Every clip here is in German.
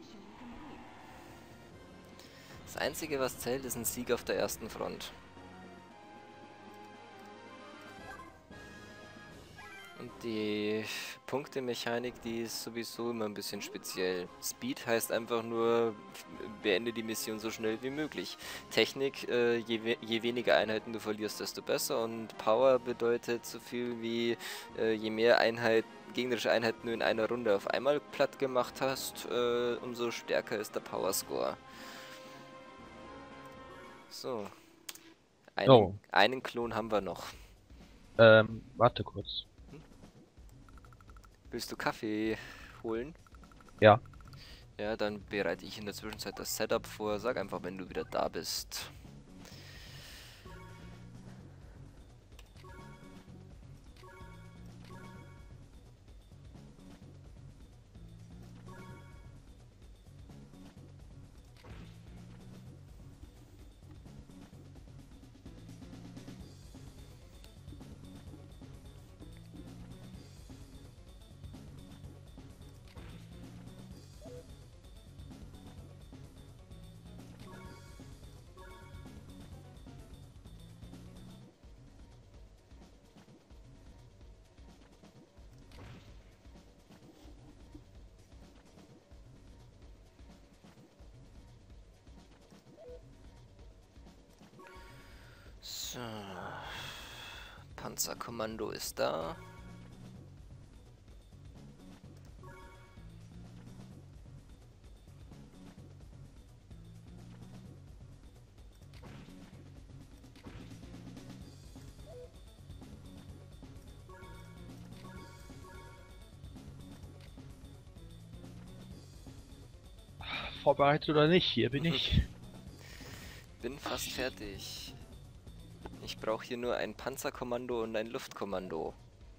Das Einzige, was zählt, ist ein Sieg auf der ersten Front. Und die Punktemechanik, die ist sowieso immer ein bisschen speziell. Speed heißt einfach nur, beende die Mission so schnell wie möglich. Technik, je weniger Einheiten du verlierst, desto besser. Und Power bedeutet so viel wie, je mehr gegnerische Einheiten du in einer Runde auf einmal platt gemacht hast, umso stärker ist der Power Score. So, Oh, einen Klon haben wir noch. warte kurz. Willst du Kaffee holen? Ja. Ja, dann bereite ich in der Zwischenzeit das Setup vor. Sag einfach, wenn du wieder da bist. So. Panzerkommando ist da. Vorbereitet oder nicht? Hier bin ich. Bin fast fertig. Ich brauche hier nur ein Panzerkommando und ein Luftkommando.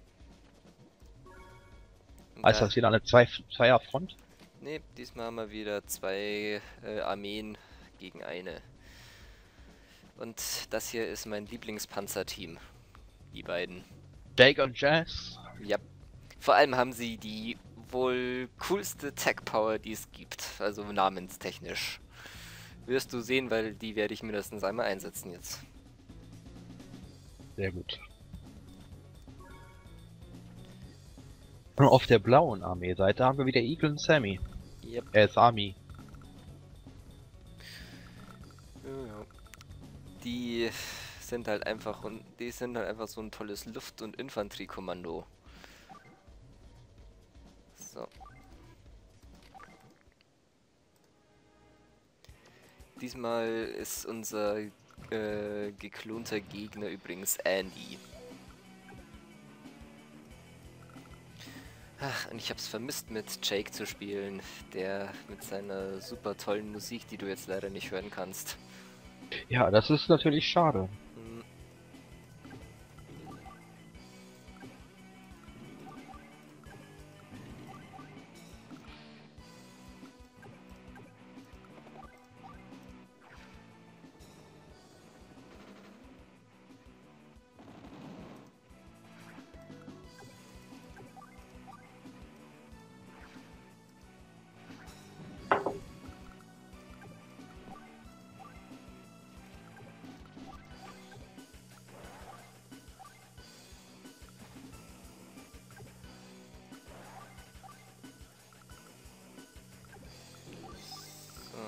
Und Ist das wieder eine Zweierfront? Ne, diesmal haben wir wieder zwei Armeen gegen eine. Und das hier ist mein Lieblingspanzerteam. Die beiden. Jake und Jazz? Ja. Vor allem haben sie die wohl coolste Tech-Power, die es gibt. Also namenstechnisch. Wirst du sehen, weil die werde ich mindestens einmal einsetzen jetzt. Sehr gut. Und auf der blauen Armeeseite haben wir wieder Eagle und Sammy. Yep. Er ist Army. Ja. Die sind halt einfach so ein tolles Luft- und Infanteriekommando. So. Diesmal ist unser geklonter Gegner übrigens Andy. Ach, und ich hab's vermisst, mit Jake zu spielen, der mit seiner super tollen Musik, die du jetzt leider nicht hören kannst. Ja, das ist natürlich schade. Hm. So.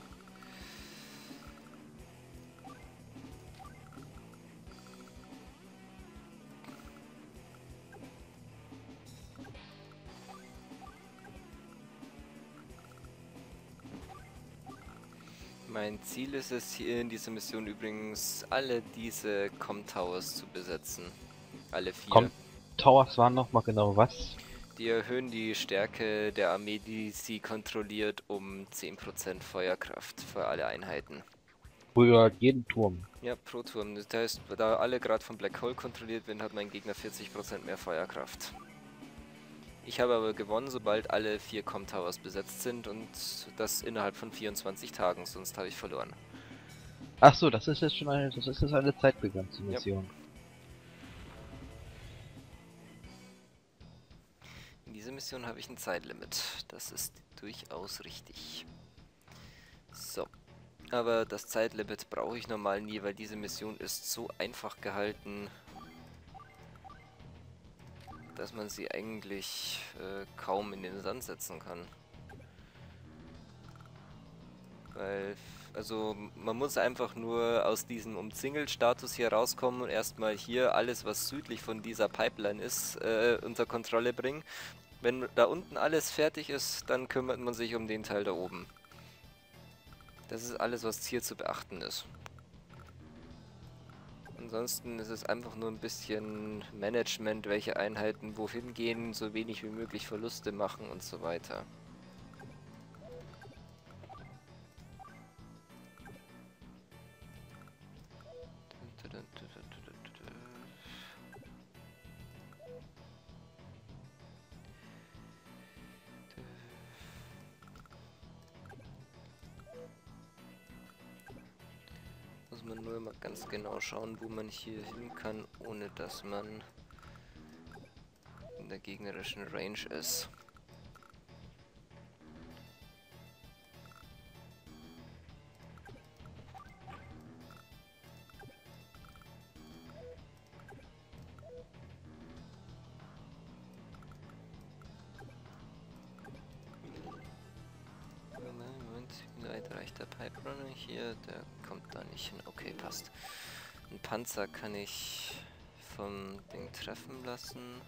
Mein Ziel ist es hier in dieser Mission übrigens, alle diese Com-Towers zu besetzen. Alle 4. Kommt, Towers waren noch mal genau was? Die erhöhen die Stärke der Armee, die sie kontrolliert, um 10% Feuerkraft für alle Einheiten. Für jeden Turm. Ja, pro Turm. Das heißt, da alle gerade von Black Hole kontrolliert werden, hat mein Gegner 40% mehr Feuerkraft. Ich habe aber gewonnen, sobald alle 4 Com-Towers besetzt sind und das innerhalb von 24 Tagen, sonst habe ich verloren. Ach so, das ist jetzt eine zeitbegrenzte Mission. In dieser Mission habe ich ein Zeitlimit. Das ist durchaus richtig. So. Aber das Zeitlimit brauche ich normal nie, weil diese Mission ist so einfach gehalten, dass man sie eigentlich kaum in den Sand setzen kann. Weil, also man muss einfach nur aus diesem Umzingelt-Status hier rauskommen und erstmal hier alles, was südlich von dieser Pipeline ist, unter Kontrolle bringen. Wenn da unten alles fertig ist, dann kümmert man sich um den Teil da oben. Das ist alles, was hier zu beachten ist. Ansonsten ist es einfach nur ein bisschen Management, welche Einheiten wohin gehen, so wenig wie möglich Verluste machen und so weiter. Muss man nur mal ganz genau schauen, wo man hier hin kann, ohne dass man in der gegnerischen Range ist. Moment, wie weit reicht der Pipe Runner hier? Der kommt da nicht hin. Okay, passt. Ein Panzer kann ich vom Ding treffen lassen.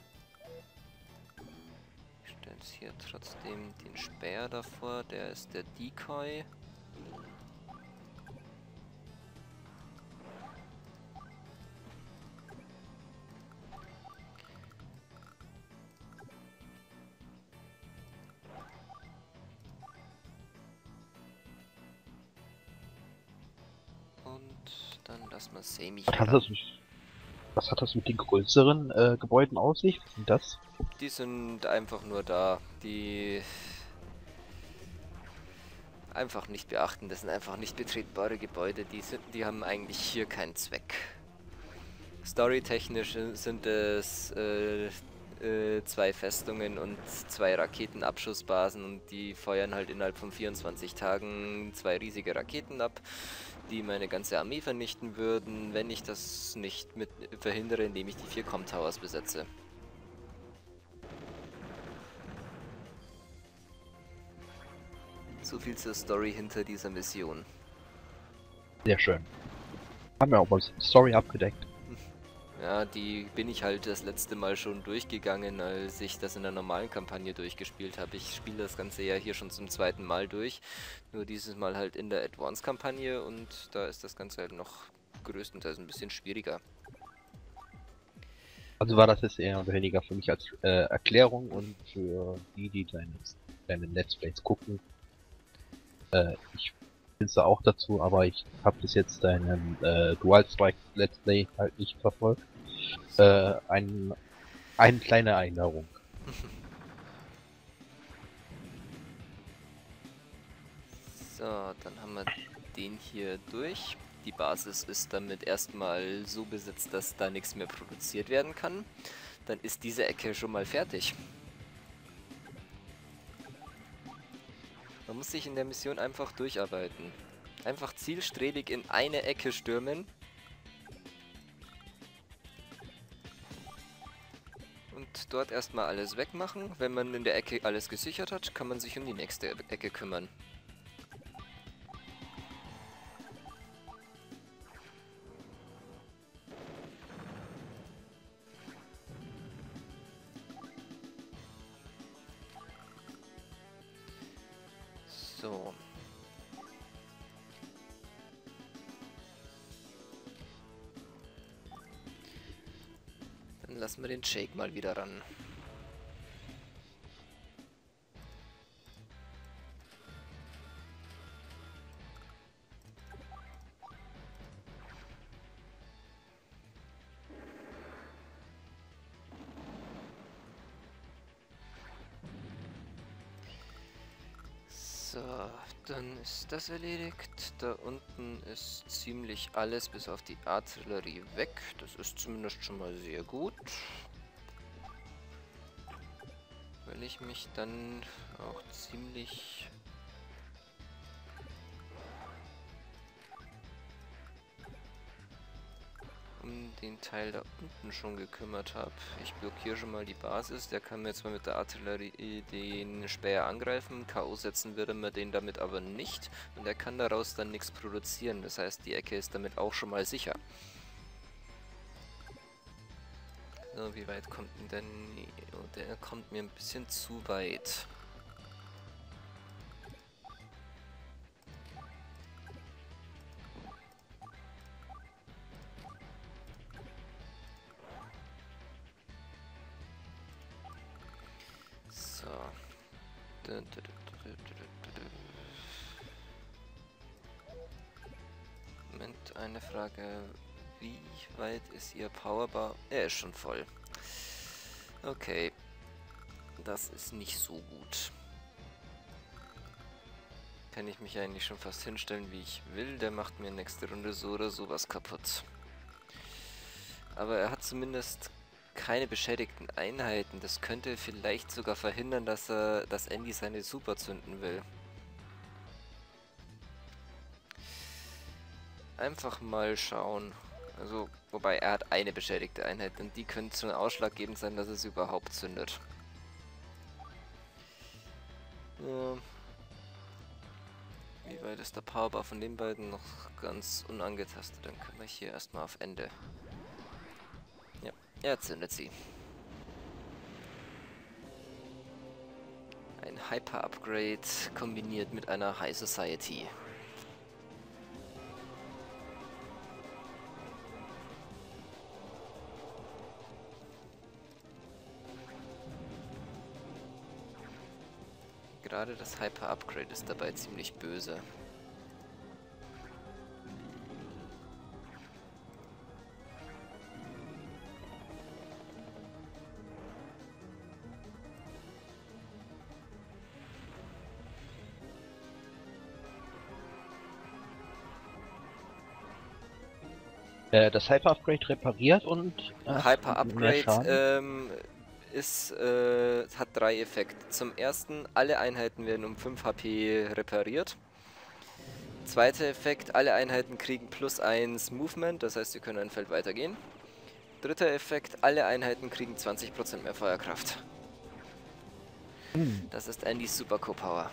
Ich stelle jetzt hier trotzdem den Speer davor, der ist der Decoy. Und dann lassen wir Sami hier ran. Was hat das mit den größeren Gebäuden aus sich? Was sind das? Die sind einfach nur da. Die einfach nicht beachten. Das sind einfach nicht betretbare Gebäude. Die haben eigentlich hier keinen Zweck. Storytechnisch sind es 2 Festungen und 2 Raketenabschussbasen und die feuern halt innerhalb von 24 Tagen 2 riesige Raketen ab, die meine ganze Armee vernichten würden, wenn ich das nicht mit verhindere, indem ich die 4 Com Towers besetze. So viel zur Story hinter dieser Mission. Sehr schön. Haben wir auch mal Story abgedeckt. Ja, die bin ich halt das letzte Mal schon durchgegangen, als ich das in der normalen Kampagne durchgespielt habe. Ich spiele das Ganze ja hier schon zum 2. Mal durch, nur dieses Mal halt in der Advanced-Kampagne und da ist das Ganze halt noch größtenteils ein bisschen schwieriger. Also war das jetzt eher oder weniger für mich als Erklärung und für die deine Let's Plays gucken. Ich bin's da auch dazu, aber ich habe bis jetzt deinen Dual Strike Let's Play halt nicht verfolgt. Eine kleine Erinnerung. So, dann haben wir den hier durch. Die Basis ist damit erstmal so besetzt, dass da nichts mehr produziert werden kann. Dann ist diese Ecke schon mal fertig. Man muss sich in der Mission einfach durcharbeiten. Einfach zielstrebig in eine Ecke stürmen. Und dort erstmal alles wegmachen. Wenn man in der Ecke alles gesichert hat, kann man sich um die nächste Ecke kümmern. So. Dann lassen wir den Jake mal wieder ran. So, dann ist das erledigt. Da unten ist ziemlich alles bis auf die Artillerie weg. Das ist zumindest schon mal sehr gut. weil ich mich dann auch ziemlich um den Teil da unten schon gekümmert habe. Ich blockiere schon mal die Basis, der kann mir jetzt mal mit der Artillerie den Späher angreifen, K.O. setzen würde man den damit aber nicht und er kann daraus dann nichts produzieren, das heißt die Ecke ist damit auch schon mal sicher. So, wie weit kommt denn oh, der kommt mir ein bisschen zu weit. So. Moment, eine Frage. Wie weit ist Ihr Powerbar? Er ist schon voll. Okay. Das ist nicht so gut. Kann ich mich eigentlich schon fast hinstellen, wie ich will. Der macht mir nächste Runde so oder sowas kaputt. Aber er hat zumindest keine beschädigten Einheiten. Das könnte vielleicht sogar verhindern, dass Andy seine Super zünden will. Einfach mal schauen. Also, wobei er hat eine beschädigte Einheit und die könnte schon ausschlaggebend sein, dass es überhaupt zündet. Ja. Wie weit ist der Powerbar von den beiden noch ganz unangetastet? Dann können wir hier erstmal auf Ende. Ja, er zündet sie. Ein Hyper-Upgrade kombiniert mit einer High Society. Gerade das Hyper-Upgrade ist dabei ziemlich böse. Das Hyper-Upgrade repariert und... Hyper-Upgrade hat 3 Effekte. Zum ersten, alle Einheiten werden um 5 HP repariert. Zweiter Effekt, alle Einheiten kriegen +1 Movement, das heißt, sie können ein Feld weitergehen. Dritter Effekt, alle Einheiten kriegen 20% mehr Feuerkraft. Das ist Andys Super Co-Power.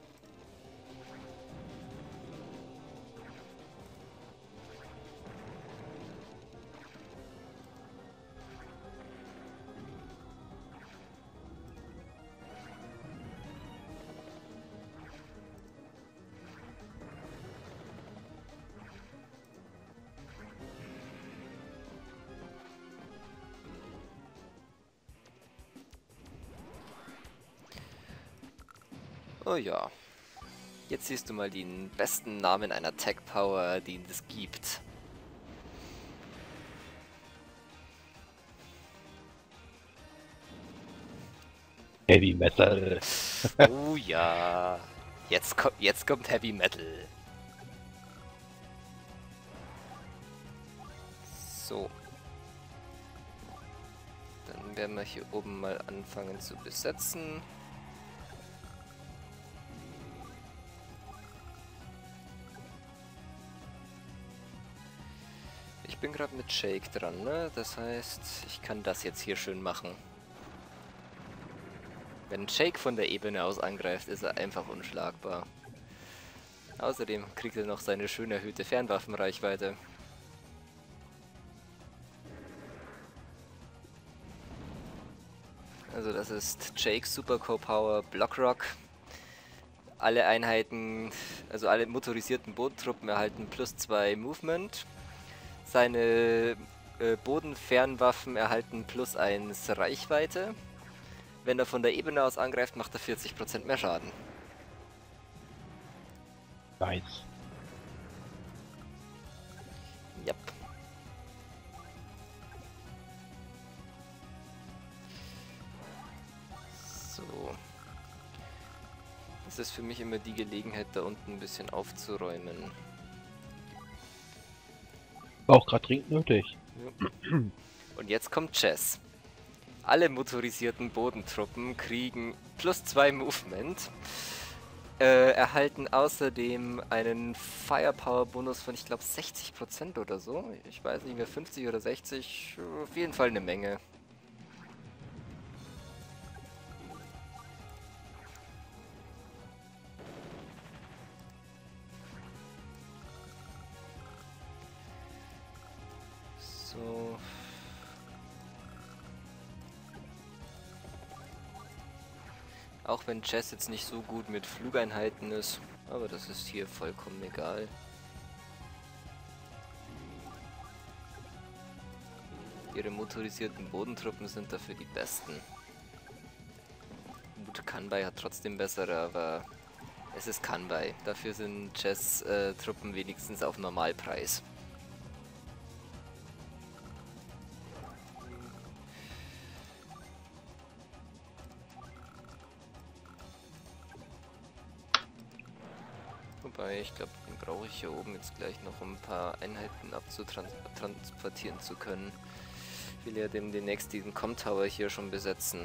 Oh ja. Jetzt siehst du mal den besten Namen einer Tech Power, den es gibt. Heavy Metal. Oh ja. Jetzt kommt Heavy Metal. So. Dann werden wir hier oben mal anfangen zu besetzen. Ich bin gerade mit Shake dran, ne? Das heißt, ich kann das jetzt hier schön machen. Wenn Shake von der Ebene aus angreift, ist er einfach unschlagbar. Außerdem kriegt er noch seine schön erhöhte Fernwaffenreichweite. Also das ist Shakes Super Co-Power Blockrock. Alle Einheiten, also alle motorisierten Bodentruppen erhalten +2 Movement. Seine Bodenfernwaffen erhalten +1 Reichweite. Wenn er von der Ebene aus angreift, macht er 40% mehr Schaden. Nice. Yep. So. Das ist für mich immer die Gelegenheit, da unten ein bisschen aufzuräumen. War auch gerade dringend nötig. Ja. Und jetzt kommt Chess. Alle motorisierten Bodentruppen kriegen +2 Movement, erhalten außerdem einen Firepower-Bonus von, ich glaube, 60% oder so. Ich weiß nicht mehr, 50 oder 60, auf jeden Fall eine Menge. So. Auch wenn Jess jetzt nicht so gut mit Flugeinheiten ist, aber das ist hier vollkommen egal. Ihre motorisierten Bodentruppen sind dafür die besten. Gut, Kanbai hat trotzdem bessere, aber es ist Kanbai. Dafür sind Jess Truppen wenigstens auf Normalpreis. Wobei, ich glaube, den brauche ich hier oben jetzt gleich noch, um ein paar Einheiten abzutransportieren zu können. Ich will ja demnächst diesen Com-Tower hier schon besetzen.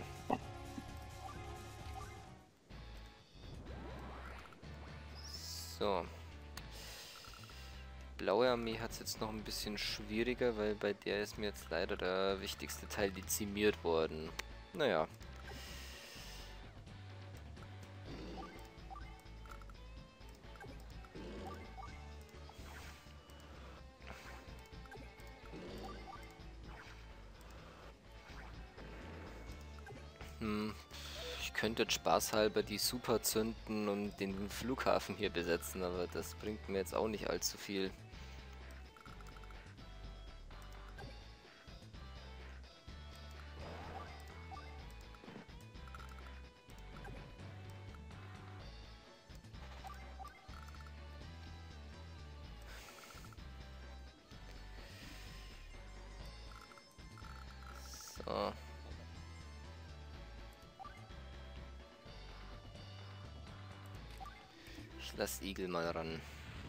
So. Blaue Armee hat es jetzt noch ein bisschen schwieriger, weil bei der ist mir jetzt leider der wichtigste Teil dezimiert worden. Naja. Ich könnte jetzt spaßhalber die Super zünden und den Flughafen hier besetzen, aber das bringt mir jetzt auch nicht allzu viel. So. Ich lass Igel mal ran.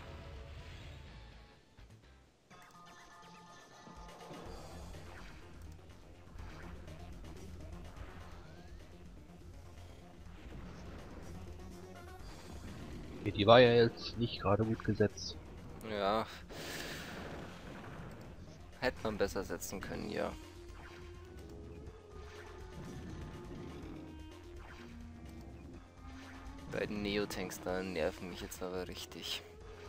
Die war ja jetzt nicht gerade gut gesetzt. Ja. Hätte man besser setzen können, ja. Die beiden Neotanks da nerven mich jetzt aber richtig.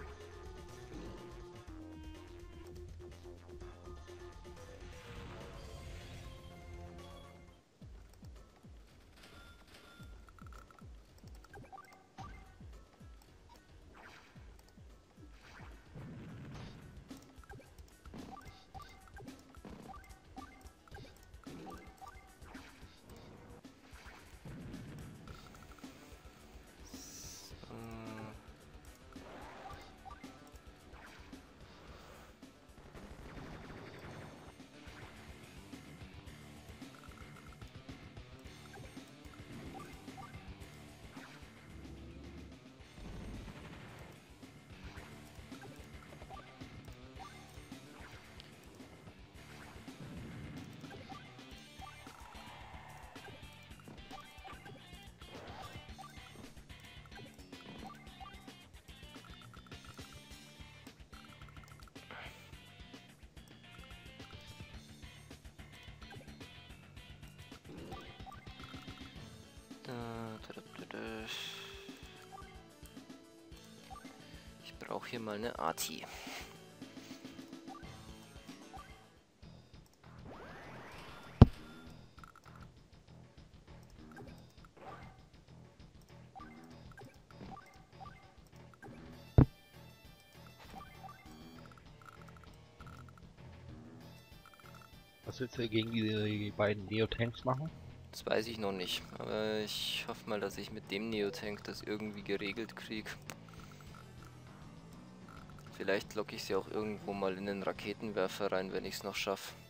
Ich brauche hier mal eine Arti. Was willst du gegen die beiden Neotanks machen? Das weiß ich noch nicht, aber ich hoffe mal, dass ich mit dem Neotank das irgendwie geregelt kriege. Vielleicht locke ich sie auch irgendwo mal in den Raketenwerfer rein, wenn ich es noch schaffe.